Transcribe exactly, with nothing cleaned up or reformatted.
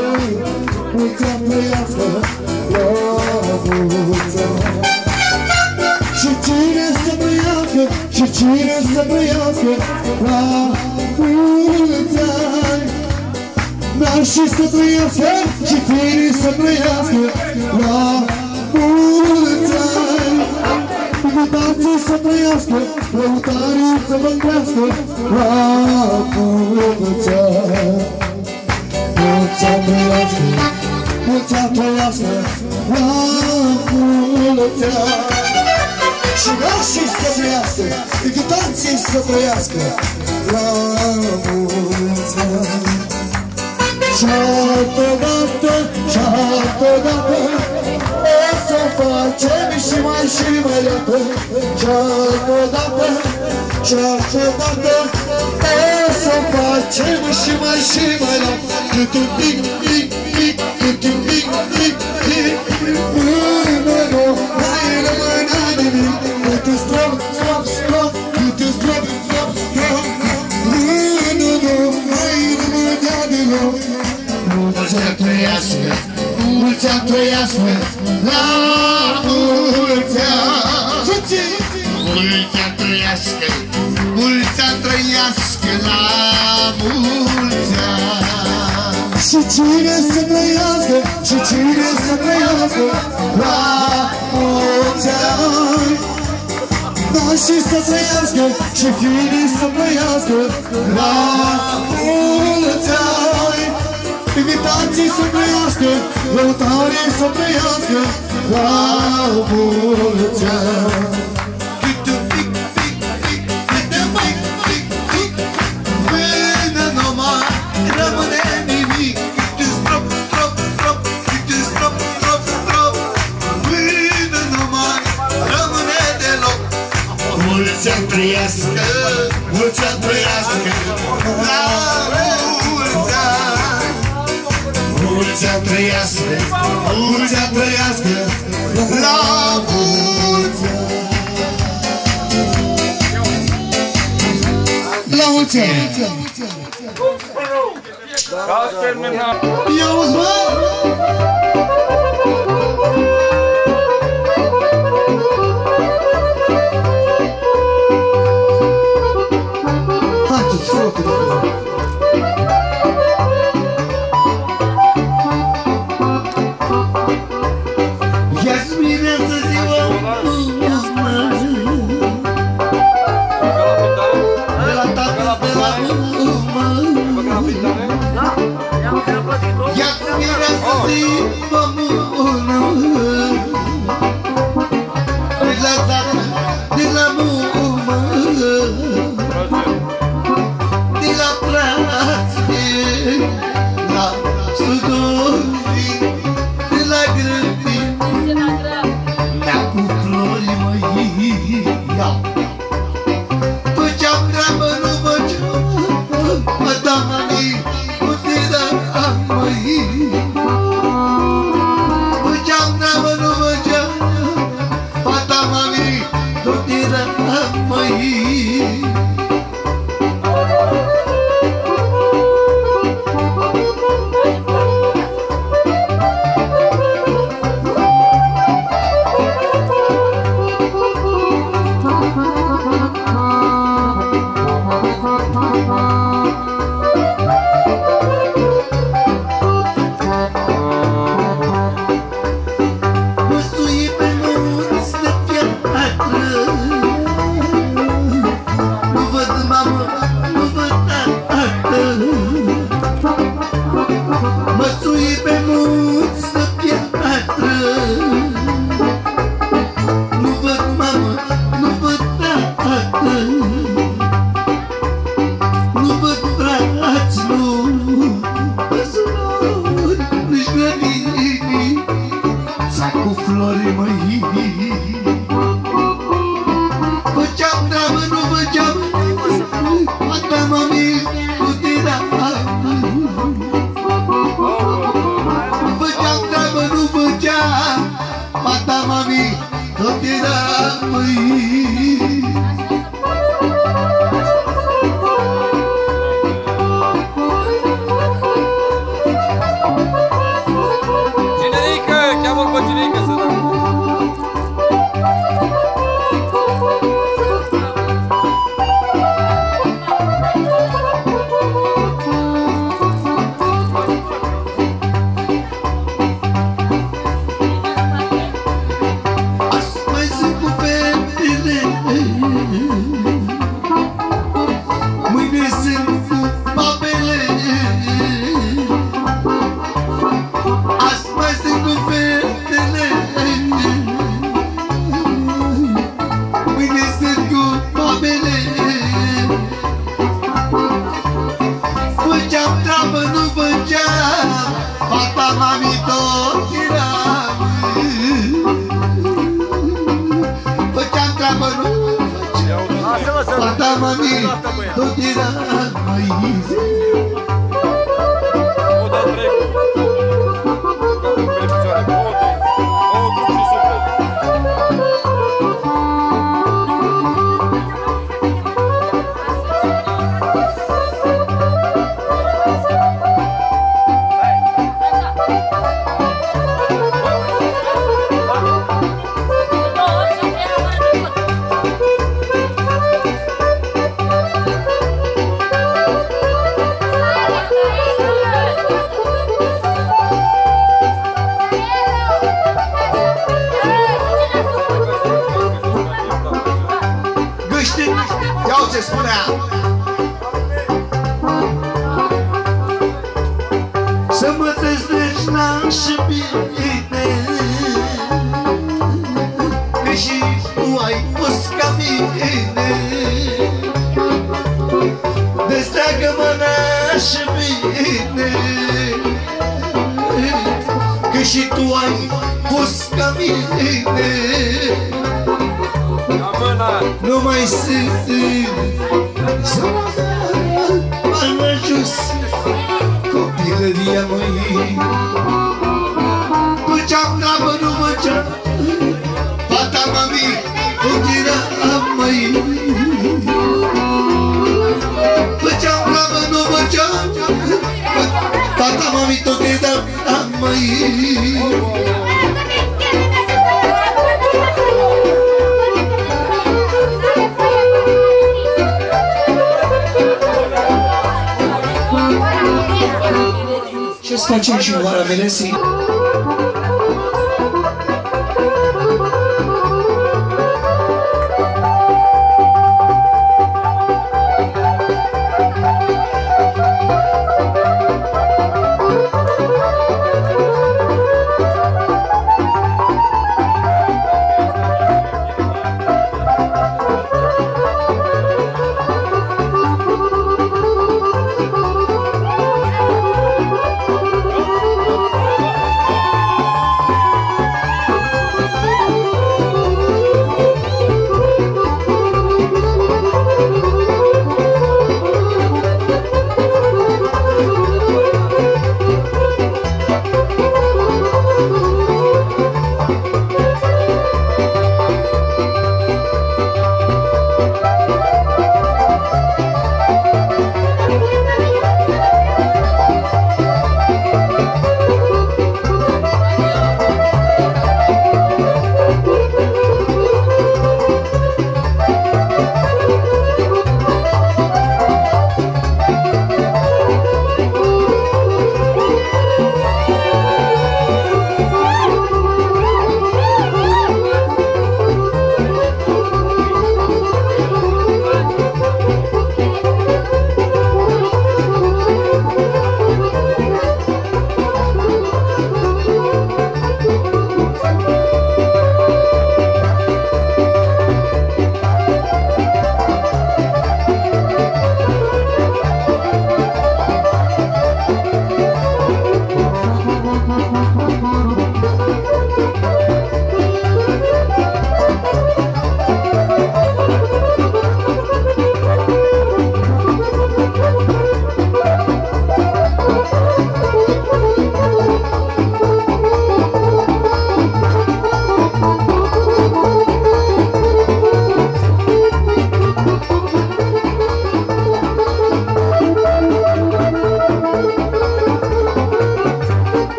mulți ani trăiască, la mulți ani. Și cine să trăiască, și cine să trăiască, la mulți ani. Dar și să trăiască, și cine să trăiască, la mulți ani. Invitații să trăiască, lăutarii să mândească, la mulți ani. Mulți ani trăiască, mulți ani trăiască, la mulți ani. Și nașii să trăiască, invitații să trăiască, la mulți ani. Și altădată, și altădată, o să facem și mai și mai dată. Și altădată, și altădată, o să facem și mai și mai dată. Cât un pic, pic, pic, cât un pic, pic, pic, până nu mai rămâne nimic. Cât un strop, strop, strop, cât un strop, strop, strop, până nu mai rămâne nimic. Mulți ani trăiască, mulți ani trăiască, la mulți ani. Mulți ani trăiască, mulți ani trăiască, la mulți ani. Și cine să trăiască, și cine să trăiască, la mulți ani. Nașii să trăiască, și fiii să trăiască, la mulți ani. Invitații să trăiască, lăutarii să trăiască, la mulți ani. Câte un pic, pic, pic, câte un pic, pic, pic, până nu mai rămâne nimic. Câte un strop, strop, strop, câte un strop, strop, strop, până nu mai rămâne deloc. Mulți ani trăiască, mulți ani trăiască, la mulți ani. Mulți ani trăiască, mulți ani trăiască, la mulți ani. La mulți ani. Ați terminat. Ia-uzi, mă! Haideți, frate, Oh, Fata mami tot eram. Făceam treabă, nu făceam. Fata mami tot eram, măi. Iau ce spunea. Să mă trăznești n-aș bine, că și tu ai pus ca mine. Destreagă-mă n-aș bine, că și tu ai pus ca mine. Nu mai sunt să mă ajuns copilăria măi. Făceam treabă, nu făceam. Fata mami tot eram, măi. Făceam treabă, nu făceam. Fata mami tot eram, măi. Ce-ți facem și oara Melesii?